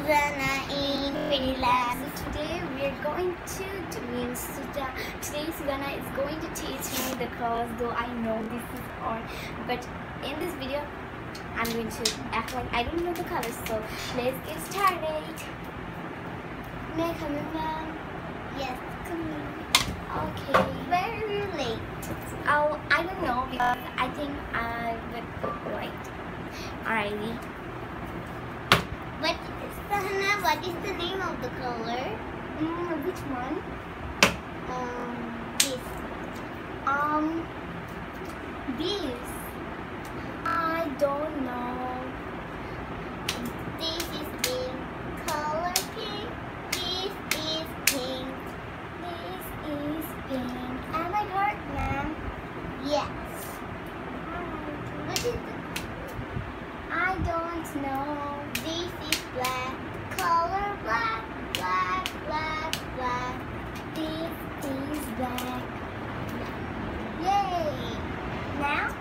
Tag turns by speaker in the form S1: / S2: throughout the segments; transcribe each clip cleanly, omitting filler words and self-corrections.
S1: Sujana in Finland.
S2: So today we are going to today Sujana is going to teach me the colors, though I know this is all, but in this video I'm going to act like I don't know the colors. So let's get started. May I come in, ma'am?
S1: Yes, come in.
S2: Okay.
S1: Very late.
S2: Oh, I don't know because I think I would right. Alrighty.
S1: But Sujana, what is the name of the color?
S2: Which one?
S1: This.
S2: This. I don't know.
S1: This is pink. Color pink. This is pink.
S2: This is pink. Am I correct, ma'am?
S1: Yes. What is the?
S2: I don't know.
S1: This is black. Color black. Black. Black. Black.
S2: This is black. Yay! Now?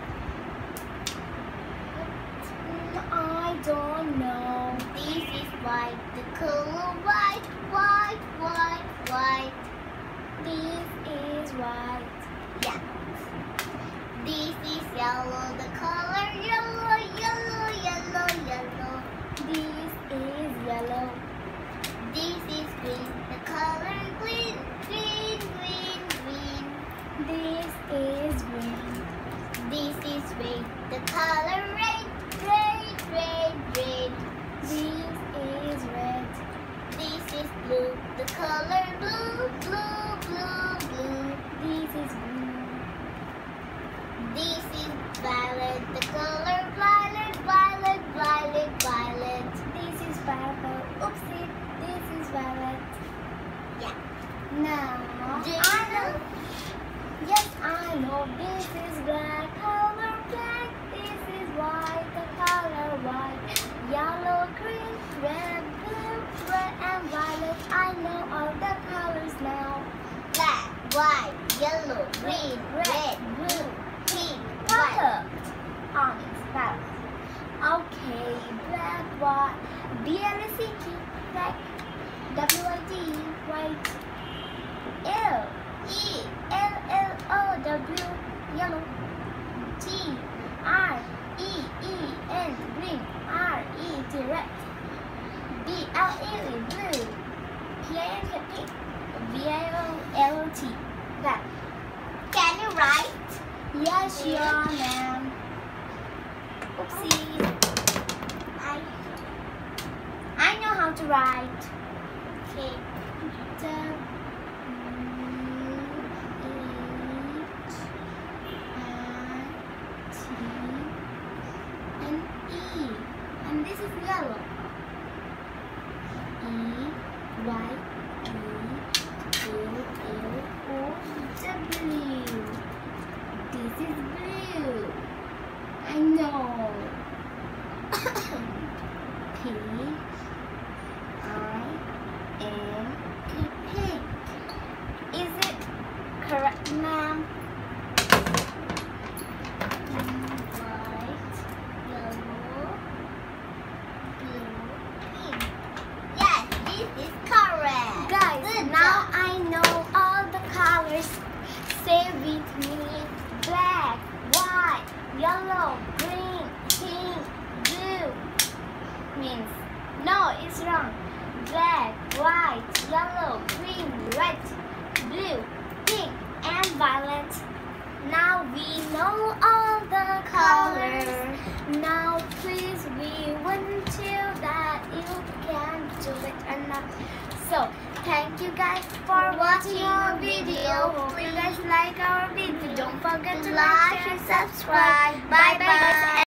S2: I don't know.
S1: This is white. The color white. White. White. White.
S2: This is white.
S1: Yeah. This is yellow. The color yellow. Yellow. Yellow. Yellow.
S2: This is yellow.
S1: This is green. The color green. Green. Green. Green.
S2: This is green.
S1: This is red. The color red. Red. Red. Red.
S2: This is red.
S1: This is blue. The color blue. Blue. Blue. Blue.
S2: This is blue.
S1: This is violet. The color violet. Violet. Violet. Violet.
S2: This is purple. Oopsie. This is violet.
S1: Yeah.
S2: Now,
S1: Do you
S2: I
S1: know?
S2: know. Yes, I know. This is black. Color black. This is white. The color white. Yellow, green, red, blue, red, and violet. I know all the colors now.
S1: Black, white, yellow, green, red, blue, pink, white.
S2: Onyx, violet. Okay, black, white, B-L-A-C-K, black, W-I-T, white, L-E-L-L-O-W, yellow, T-R-E-E-N, green, R-E-T, red, B-L-E, blue, P-I-N-K, pink, V-I-O-L-T, black.
S1: Can you write?
S2: Yes, you are, ma'am. Oopsie. I know how to write.
S1: Okay.
S2: W-H-I-T-N-E. And this is yellow. E-Y-E-L-L-O-W. This is blue. I know. P-I-N-K, pink. Is it correct, ma'am?
S1: White, yellow, blue, pink. Yes, this is correct.
S2: Guys,
S1: Good
S2: now
S1: job.
S2: I know all the colors. Say with me. Black, white, yellow, green, pink, blue. Means, no, it's wrong. Black, white, yellow, green, red, blue, pink, and violet. Now we know all the colors. Now please, we want you that you can do it or not. So, thank you guys for watching our video. Hope you guys like our video. Don't forget to like, share, and subscribe. Bye bye.